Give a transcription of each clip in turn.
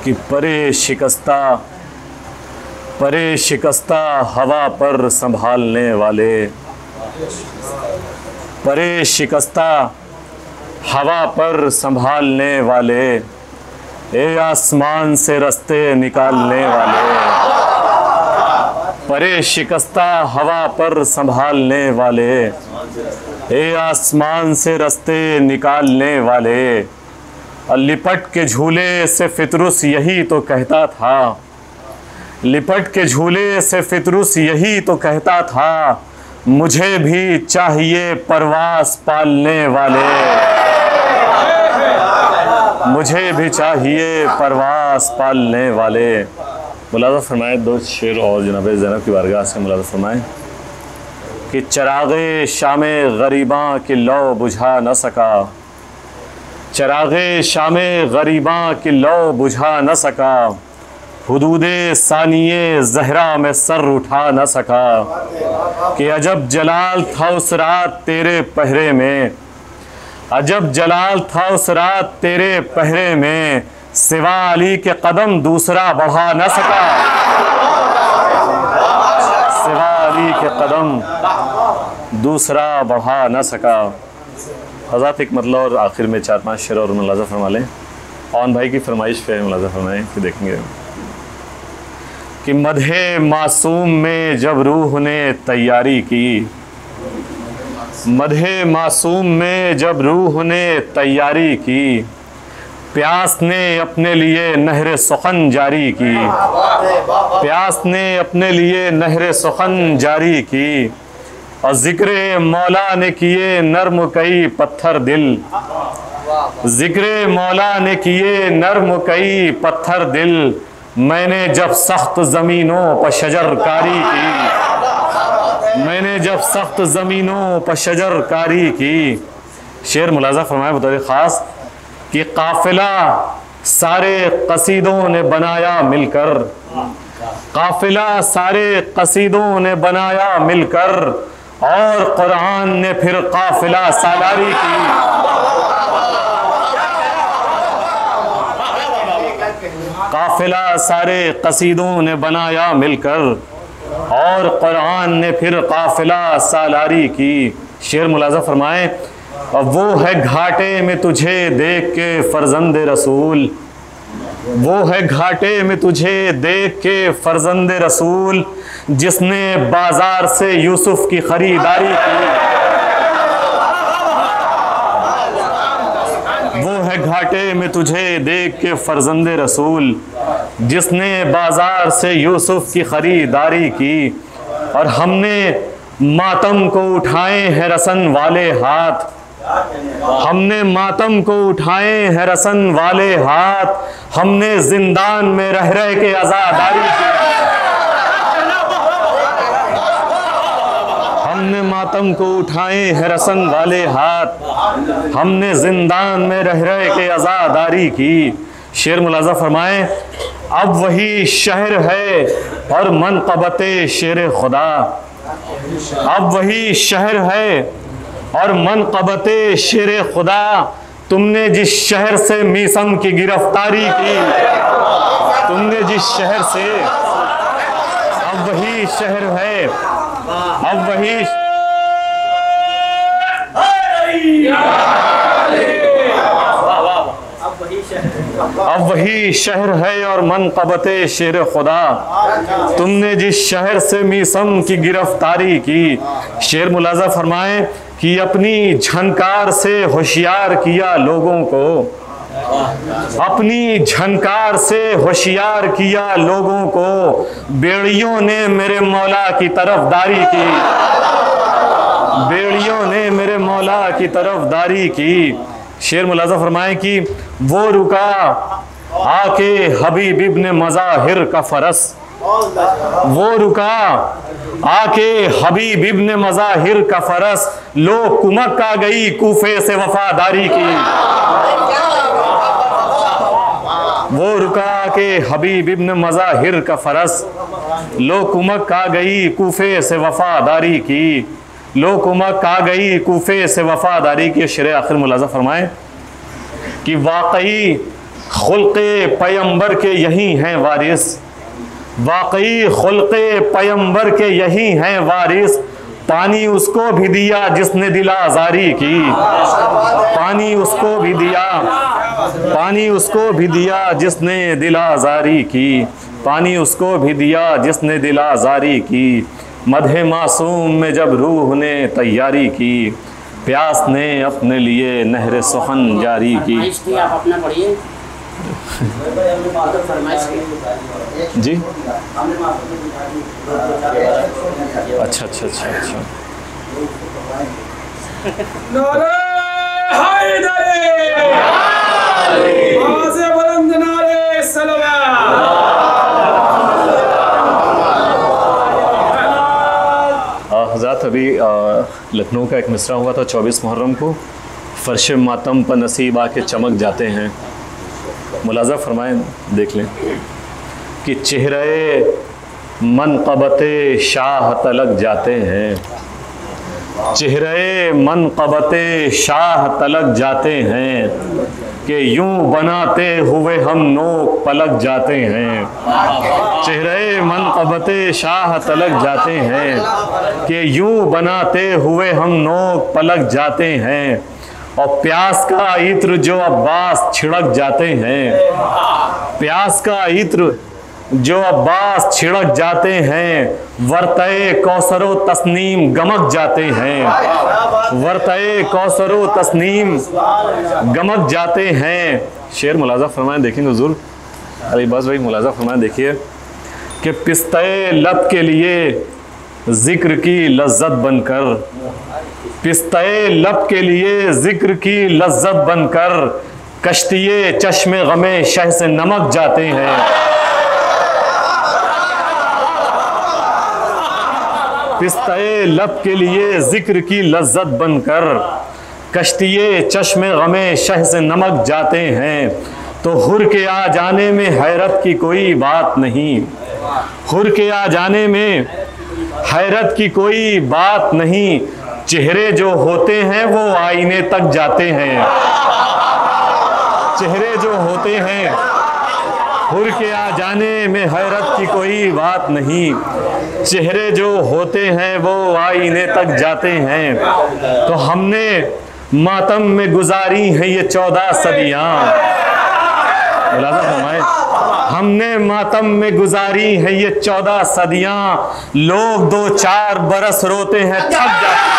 कि परे शिकस्ता हवा पर संभालने वाले, परे शिकस्ता हवा पर संभालने वाले, ए आसमान से रास्ते निकालने वाले, परे शिकस्ता हवा पर संभालने वाले, ए आसमान से रास्ते निकालने वाले। और लिपट के झूले से फितरुस यही तो कहता था, लिपट के झूले से फितरुस यही तो कहता था, मुझे भी चाहिए परवास पालने वाले, मुझे भी चाहिए परवास पालने वाले। मुलाज़ा फरमाए दो शेर और जनाब ज़ैनब की बारगाह से मुलाज़ा फरमाए कि चराग़े शामे ग़रीबां की लौ बुझा न सका, चराग़े शामे ग़रीबां की लौ बुझा न सका, हुदूदे सानिये ज़हरा में सर उठा न सका, कि अजब जलाल था उस रात तेरे पहरे में, अजब जलाल था उस रात तेरे पहरे में, सिवा अली के कदम दूसरा बढ़ा न सका, सिवा अली के कदम दूसरा बढ़ा न सका। हज़रत एक मतलब और आखिर में 4-5 शेर और मुलाज़ा फरमा लें। औन भाई की फरमाइश पे मुलाज़ा फरमाएँ कि देखेंगे कि मदहे मासूम में जब रूह ने तैयारी की, मदहे मासूम में जब रूह ने तैयारी की, प्यास ने अपने लिए नहर सुखन जारी की, प्यास ने अपने लिए नहर सुखन जारी की, और ज़िक्र मौला ने किए नर्म कई पत्थर दिल, ज़िक्र मौला ने किए नर्म कई पत्थर दिल, मैंने जब सख्त ज़मीनों पर शजरकारी की, मैंने जब सख्त ज़मीनों पर शजरकारी की। शेर मुलाज़ा फरमाए बतौर ख़ास कि काफ़िला सारे कसीदों ने बनाया मिलकर, काफ़िला सारे कसीदों ने बनाया मिलकर, और कुरान ने फिर काफ़िला सालारी की, काफ़िला सारे कसीदों ने बनाया मिलकर, और कुरान ने फिर काफ़िला सालारी की। शेर मुलाज़ा फरमाए अब वो है घाटे में तुझे देख के फर्जंद रसूल, वो है घाटे में तुझे देख के फर्जंद रसूल, जिसने बाजार से यूसुफ की खरीदारी की, वो है घाटे में तुझे देख के फर्जंद रसूल, जिसने बाजार से यूसुफ की खरीदारी की। और हमने मातम को उठाए हैं रसन वाले हाथ, हमने मातम को उठाए हैं रसन वाले हाथ, हमने जिंदान में रह रह के आज़ादारी की, हमने मातम को उठाए हैं रसन वाले हाथ, हमने जिंदान में रह रह के आज़ादारी की। शेर मुलाज़ा फरमाए अब वही शहर है और मनक़बते शेर खुदा, अब वही शहर है और मनक़बते शेर खुदा, तुमने जिस शहर से मीसम की गिरफ्तारी की, तुमने जिस शहर से, अब वही शहर है, अब वही, अब वही शहर है और मनक़बते शेर खुदा, तुमने जिस शहर से मीसम की गिरफ्तारी की। शेर मुलाज़ा फरमाए कि अपनी झनकार से होशियार किया लोगों को, अपनी झनकार से होशियार किया लोगों को, बेड़ियों ने मेरे मौला की तरफदारी की, बेड़ियों ने मेरे मौला की तरफदारी की। शेर मुलाज़ा फरमाए कि वो रुका आके हबीब इब्न मज़ाहिर का फरस, वो रुका आके हबीब इब्न मज़ाहिर का फरस, लो कुमक आ गई कूफे से वफादारी की, वो रुका के हबीब इब्न मज़ाहिर का फरस, लो कुमक आ गई कूफे से वफादारी की, लो कुमक आ गई कूफे से वफादारी की। शेर आखिर मुलाज़ा फरमाए कि वाकई खुल्क़े पैगंबर के यही हैं वारिस, वाकई खुल्क़े पैगंबर के यही हैं वारिस। पानी उसको भी दिया जिसने दिल आज़ारी की, पानी उसको भी दिया, पानी उसको भी दिया जिसने दिल आज़ारी की, पानी उसको भी दिया जिसने दिल आज़ारी की। मदहे मासूम में जब रूह ने तैयारी की, प्यास ने अपने लिए नहर सुखन जारी की। आप अपना पढ़िए जी, अच्छा अच्छा अच्छा अच्छा। नारे हैदरी, आवाज़े बुलंद नारे सलवात। हज़रत अभी लखनऊ का एक मिसरा हुआ था 24 मुहर्रम को, फ़र्श मातम पर नसीब आके चमक जाते हैं। मुलाज़ा फरमाएं, देख लें कि चेहरे मनक़बते शाह तलक जाते हैं, चेहरे मनक़बते शाह तलक जाते हैं, कि यूं बनाते हुए हम नोक पलक जाते हैं। चेहरे मनक़बते शाह तलक जाते हैं, कि यूं बनाते हुए हम नोक पलक जाते हैं। और प्यास का इत्र जो अब्बास छिड़क जाते हैं, प्यास का इत्र जो अब्बास छिड़क जाते हैं, वर्तए कौसरो तस्नीम गमक जाते हैं, वर्तए कौसरो तस्नीम गमक जाते हैं। शेर मुलाजा फरमाएं, देखेंगे हुजूर अली बस भाई, मुलाजा फरमाएं, देखिए कि पिस्ते लब के लिए जिक्र की लज्जत बनकर, पिस्ते लब के लिए जिक्र की लज्जत बनकर, कश्तिये चश्मे गमे शह से नमक जाते हैं। पिस्ते लब के लिए जिक्र की लज्जत बनकर, कश्तिये चश्मे गमे शह से नमक जाते हैं। तो हुर के आ जाने में हैरत की कोई बात नहीं, हुर के आ जाने में हैरत की कोई बात नहीं। चेहरे जो होते हैं वो आईने तक जाते हैं, चेहरे जो होते हैं हुर के आ जाने में हैरत की कोई बात नहीं। चेहरे जो होते हैं वो आईने तक जाते हैं। तो हमने मातम में गुजारी हैं ये 14 सदियाँ, हमने मातम में गुजारी है ये 14 सदियाँ। लोग 2-4 बरस रोते हैं थक जाते हैं।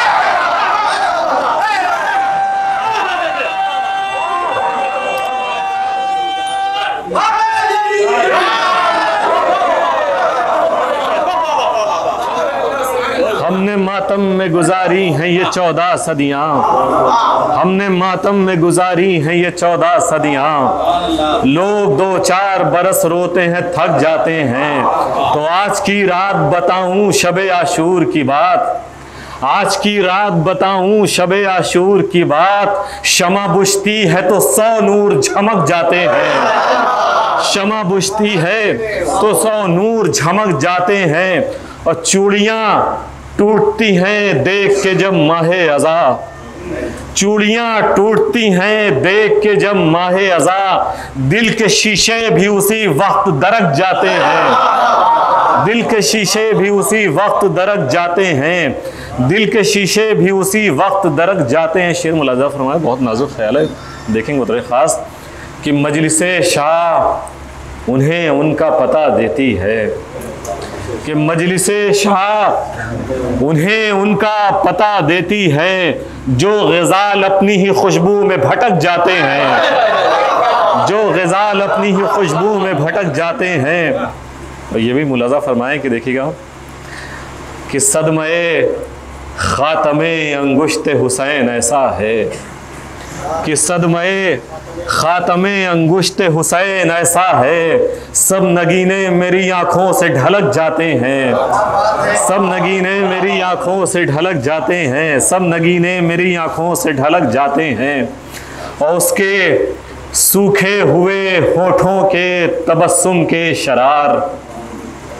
हमने मातम में गुजारी हैं ये 14 सदियाँ, हमने मातम में गुजारी हैं ये 14 सदियाँ। लोग 2-4 बरस रोते हैं थक जाते हैं। तो आज की रात बताऊं शबे आशूर की बात, आज की रात बताऊं शबे आशूर की बात। शमा बुझती है तो 100 नूर झमक जाते हैं, शमा बुझती है तो 100 नूर झमक जाते हैं। और चूड़ियाँ टूटती हैं देख के जब माहे अज़ा, चूड़ियाँ टूटती हैं देख के जब माहे अज़ा। दिल के शीशे भी उसी वक्त दरक जाते हैं, दिल के शीशे भी उसी वक्त दरक जाते हैं, दिल के शीशे भी उसी वक्त दरक जाते हैं। शेर मुलाजा फरमाया, बहुत नाजुक ख्याल है, देखेंगे उतरे ख़ास कि मजलिसे शाह उन्हें उनका पता देती है, कि मजलिसे शाह उन्हें उनका पता देती है। जो ग़ज़ाल अपनी ही खुशबू में भटक जाते हैं, जो ग़ज़ाल अपनी ही खुशबू में भटक जाते हैं। और ये भी मुलाजा फरमाएं कि देखिएगा कि सदमे ख़ातमे अंगुश्ते हुसैन ऐसा है, कि सदमे ख़ातमे अंगुश्ते हुसैन ऐसा है। सब नगीने मेरी आँखों से ढलक जाते हैं, सब नगीने मेरी आँखों से ढलक जाते हैं, सब नगीने मेरी आँखों से ढलक जाते हैं। और उसके सूखे हुए होठों के तबस्सुम के शरार,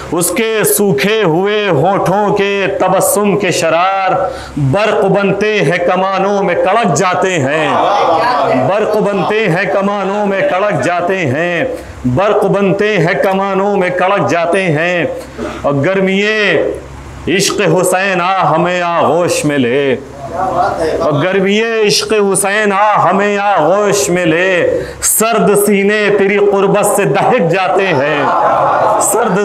उसके सूखे हुए होठों के तबस्सुम के शरार बर्क बनते हैं कमानों में कड़क जाते हैं, बर्क बनते हैं कमानों में कड़क जाते हैं, बर्क बनते हैं कमानों में कड़क जाते हैं। और गर्मिये इश्क हुसैन आ हमें आगोश में ले, और गर्मिये इश्क हुसैन आ हमें आगोश में ले, सर्द सीने तेरी कुर्बत से दहक जाते हैं, सर्द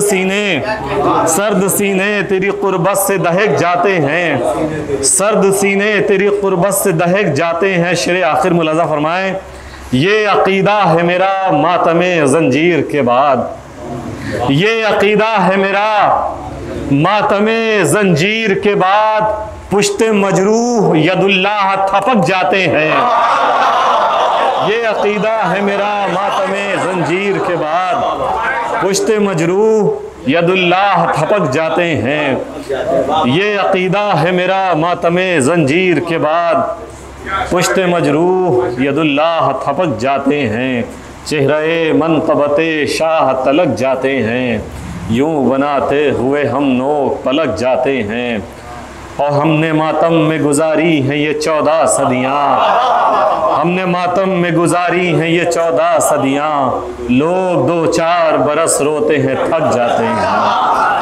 सीने तेरी कुर्बत से दहक जाते हैं, सर्द सीने तेरी कुर्बत से दहक जाते हैं। शेर आखिर मुलाजा फरमाए, ये अकीदा है मेरा मातमे जंजीर के बाद, ये अकीदा है मेरा मातमे जंजीर के बाद, पुश्ते मजरूह यदुल्लाह थपक जाते हैं। ये अकीदा है मेरा मातमे जंजीर के बाद, पुश्ते मजरूह यदुल्लाह थपक जाते हैं। ये अकीदा है मेरा मातमे जंजीर के बाद, पुश्ते मजरूह यदुल्लाह थपक जाते हैं। चेहरे मनक़बते शाह तलक जाते हैं, यूं बनाते हुए हम नोक पलक जाते हैं। और हमने मातम में गुजारी हैं ये 14 सदियाँ, हमने मातम में गुजारी हैं ये 14 सदियाँ, लोग 2-4 बरस रोते हैं थक जाते हैं।